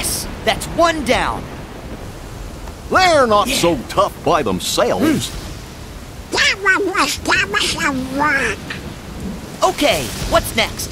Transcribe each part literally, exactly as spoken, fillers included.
Yes! That's one down! They're not yeah. so tough by themselves. Hmm. That one was dumb as a rock. Okay, what's next?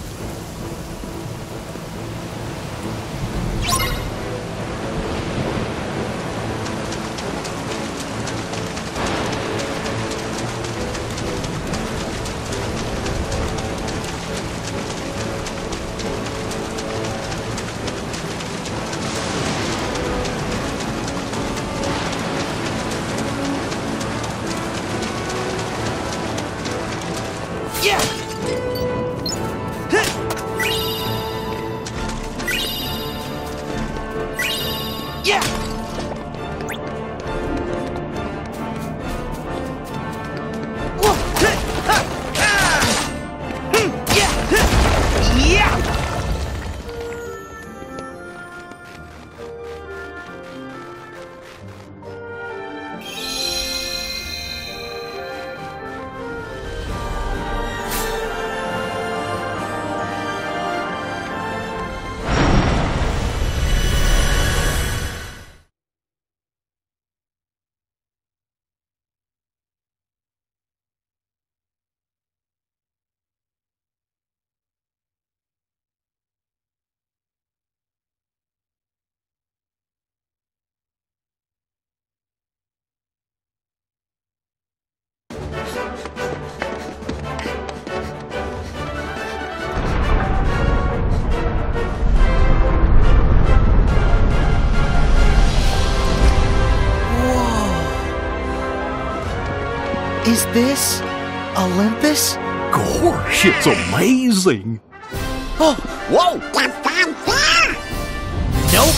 Is this Olympus? Gosh, it's amazing! Oh, whoa! Just down there! Nope!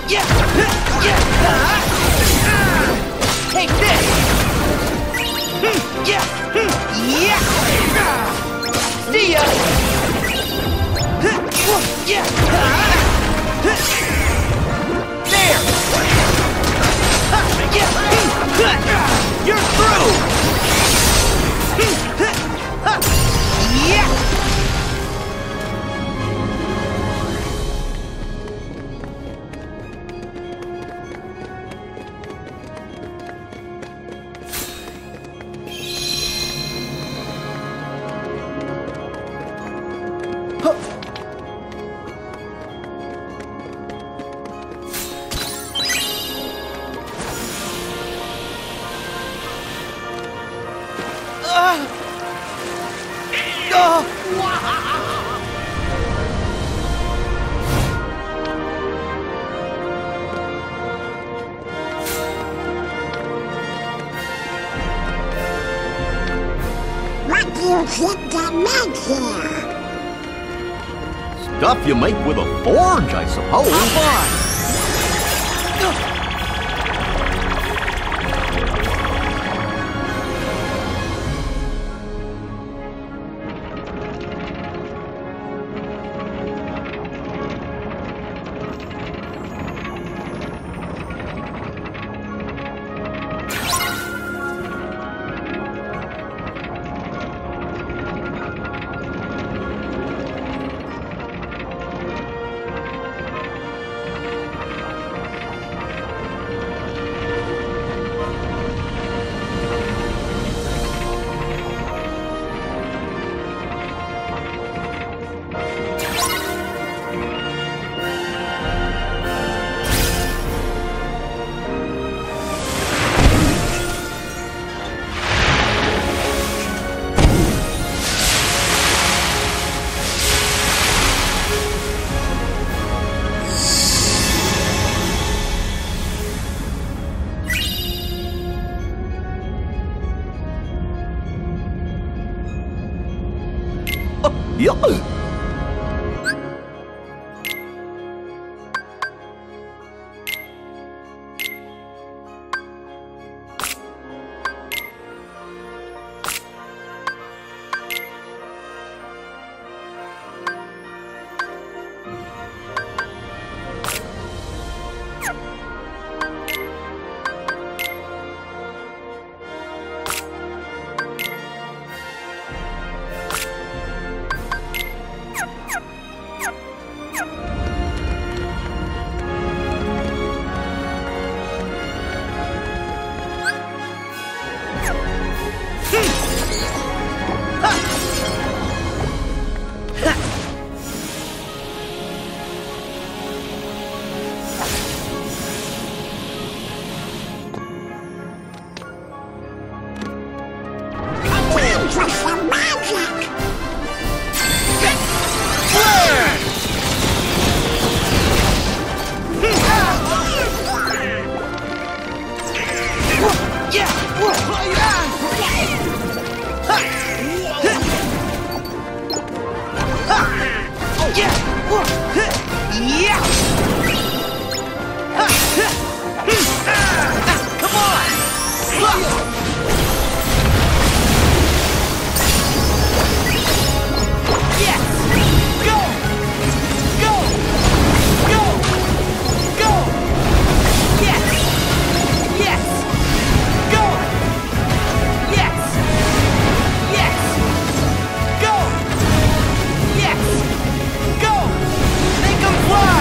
Yeah! Yeah! Take this! Yeah! Yeah! See ya! Yeah! There! Yeah! You're through! Yeah! What do you think to make here? Stuff you make with a forge, I suppose. Hop on! Yeah. For some magic! Come on! Yes! Go! Go! Go! Go! Yes! Yes! Go! Yes! Yes! Go! Yes! Go! Make 'em fly!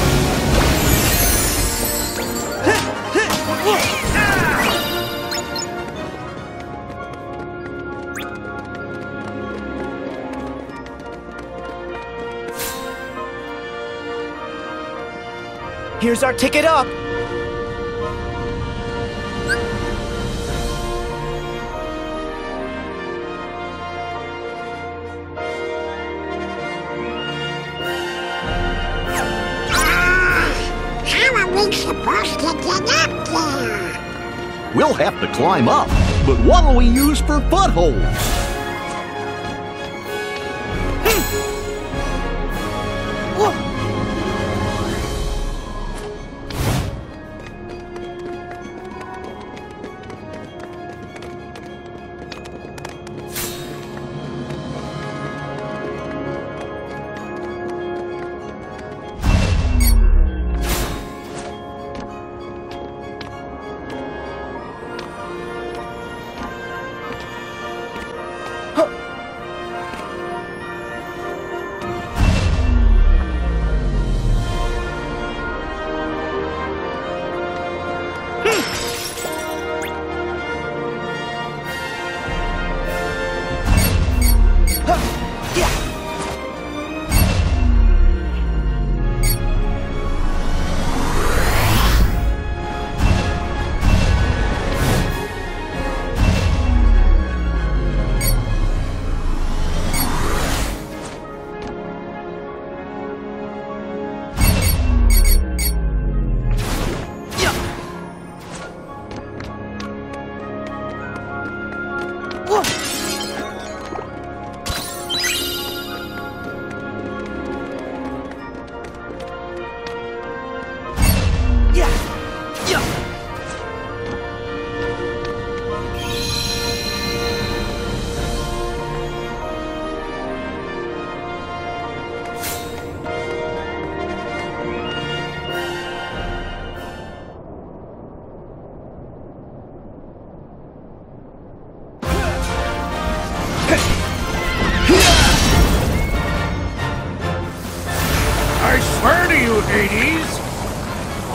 Here's our ticket up! How are we supposed to get up there? We'll have to climb up, but what'll we use for footholds?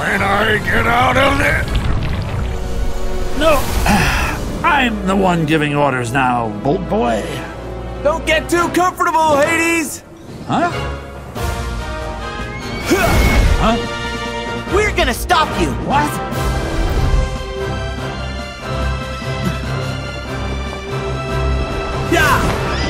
Can I get out of there? No, I'm the one giving orders now, Bolt Boy. Don't get too comfortable, Hades! Huh? Huh? We're gonna stop you! What? Yeah!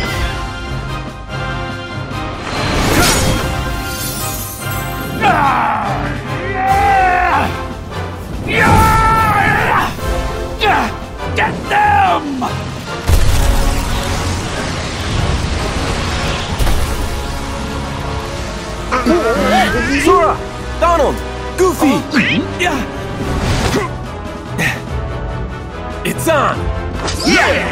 Get them! Sora! Donald! Goofy! Yeah! It's on! Yeah!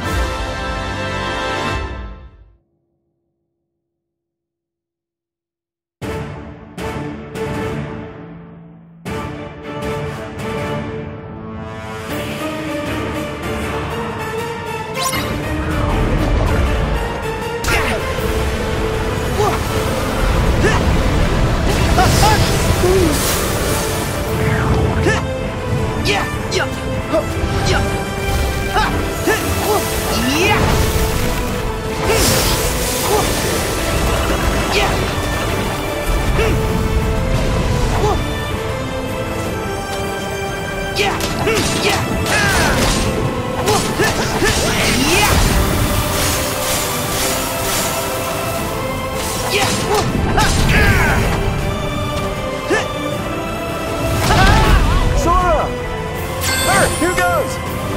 Sora! Her, here goes!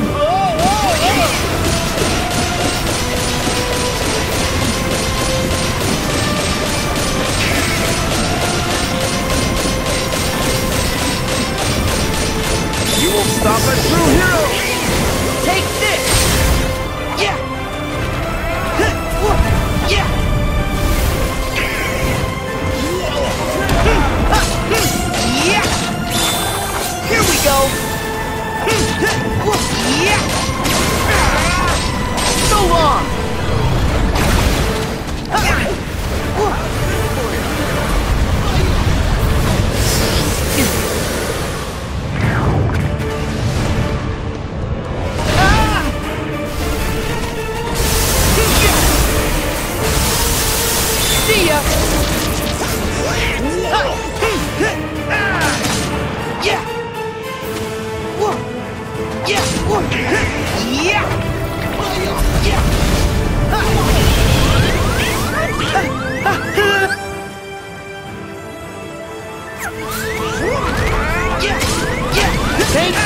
You won't stop a true hero! Take this! Yeah! Yeah! Yeah! Here we go! Yeah! So long! See ya! Yeah! Yeah! Yeah! Yeah! Yeah! Yeah! Take!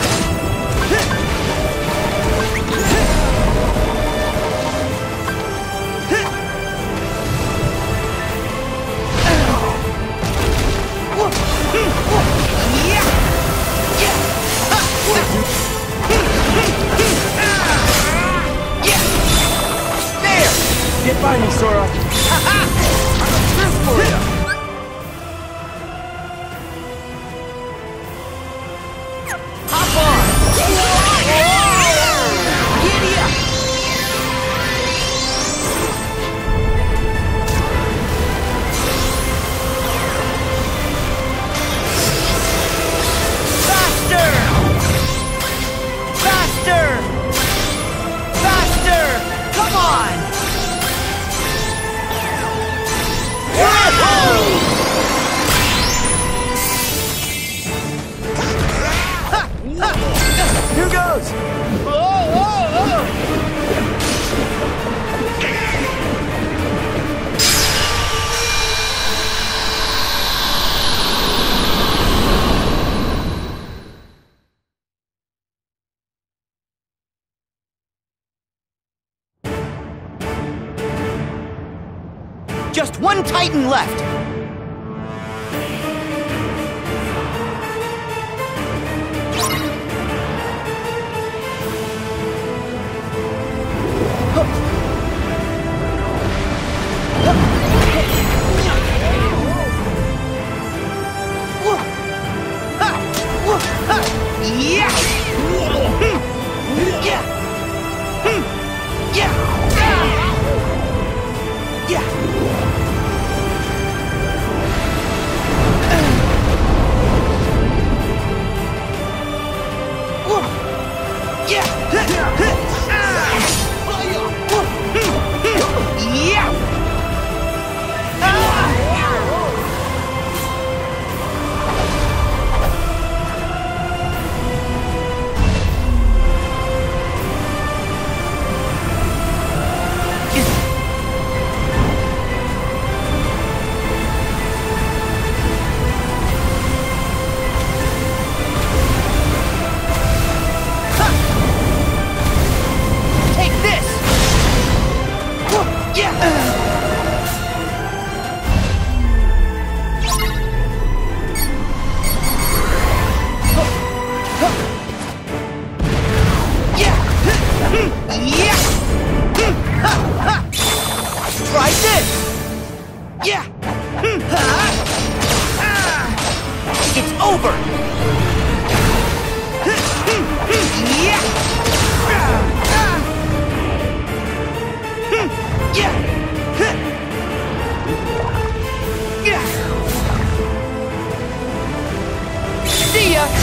Get by me, Sora! Ha-ha! I'm a trip for you! Hop on! Giddy up! Faster! Faster! Faster! Come on! Here goes! Oh, oh, oh. Just one Titan left! over! See ya!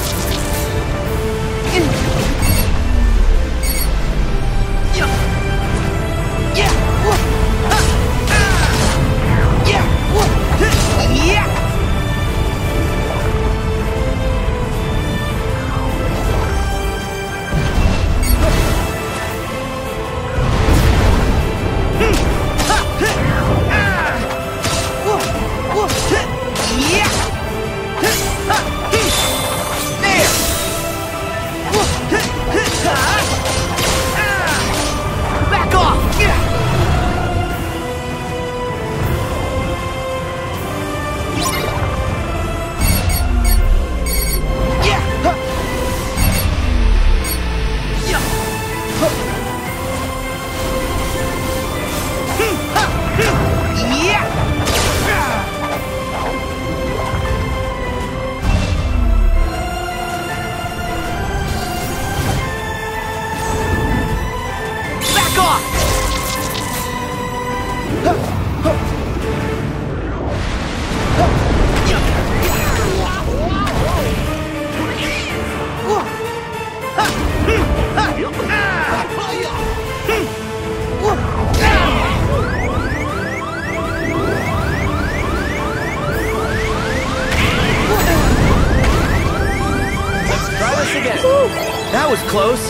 That was close.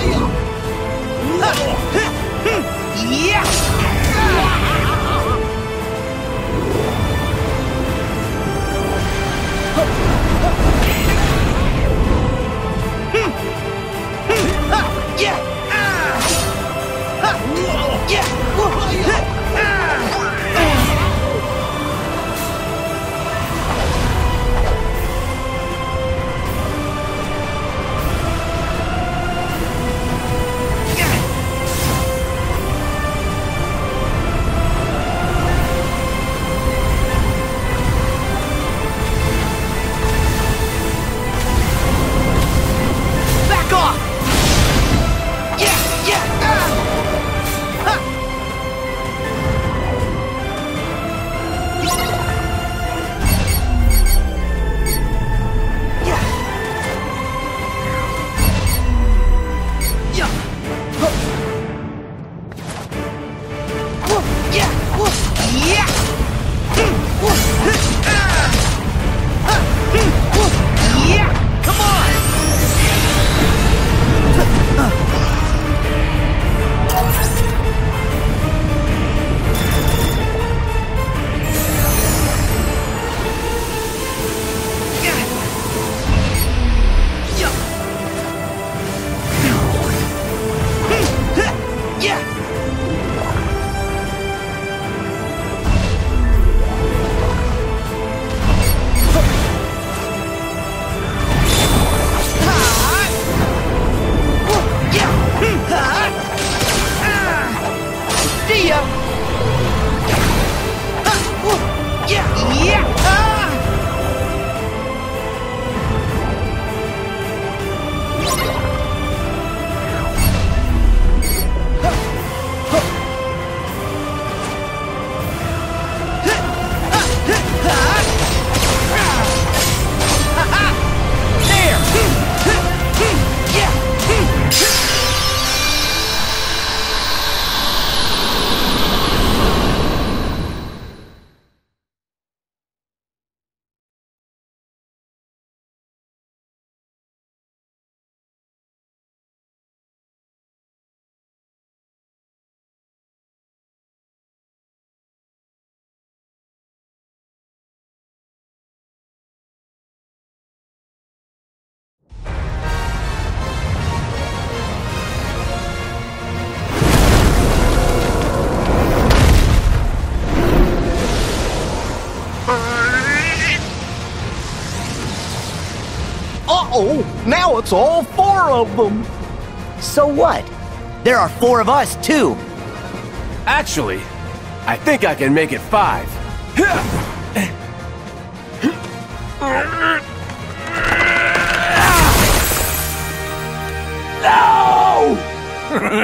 Uh-oh, now it's all four of them. So what? There are four of us, too. Actually, I think I can make it five.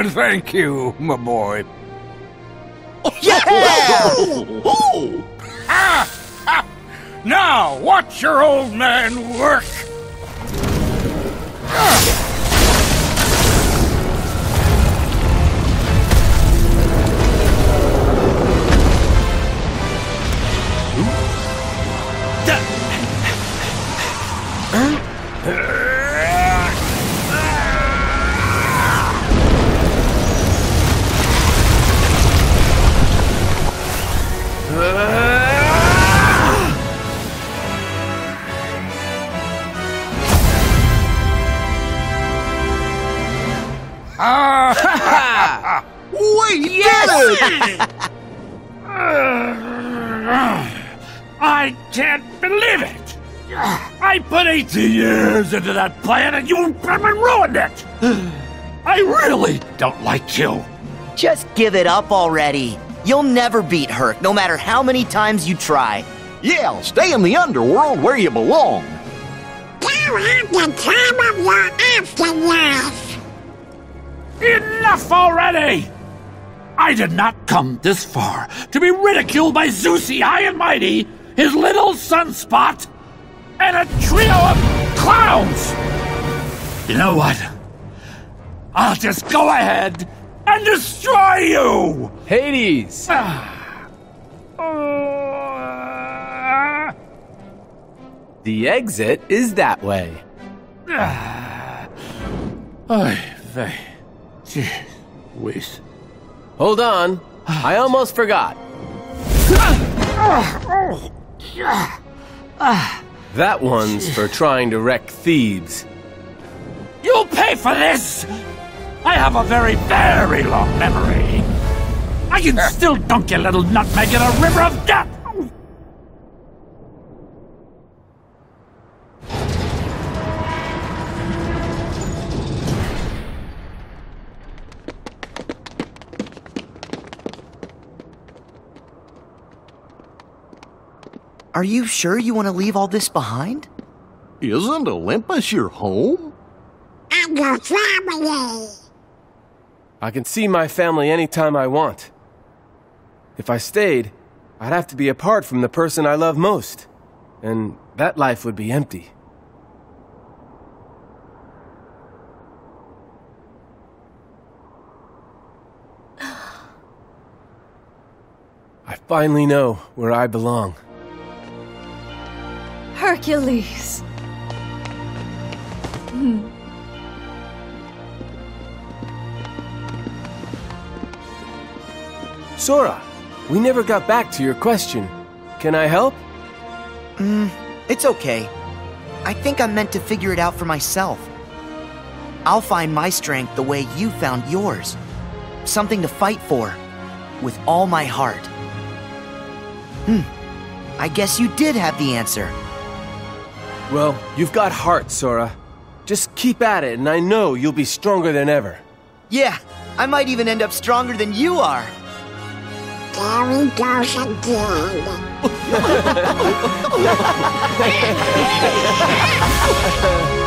Thank you, my boy. Yeah! Oh! Ah! Ah! Now, watch your old man work! We did it! I can't believe it! I put eighteen years into that plan and you ruined it! I really don't like you. Just give it up already. You'll never beat Herc, no matter how many times you try. Yeah, stay in the underworld where you belong. You have the time of your afterlife. Enough already! I did not come this far to be ridiculed by Zeusy High and Mighty, his little sunspot, and a trio of clowns! You know what? I'll just go ahead and destroy you! Hades! The exit is that way. Oy vey. Jeez whiz. Hold on. I almost forgot. That one's for trying to wreck Thebes. You'll pay for this! I have a very, very long memory. I can still dunk your little nutmeg in a river of death! Are you sure you want to leave all this behind? Isn't Olympus your home? And your family. I can see my family anytime I want. If I stayed, I'd have to be apart from the person I love most. And that life would be empty. I finally know where I belong. Hercules. Hmm. Sora, we never got back to your question. Can I help? Mm, it's okay. I think I'm meant to figure it out for myself. I'll find my strength the way you found yours. Something to fight for, with all my heart. Hmm, I guess you did have the answer. Well, you've got heart, Sora. Just keep at it, and I know you'll be stronger than ever. Yeah, I might even end up stronger than you are. There he goes again.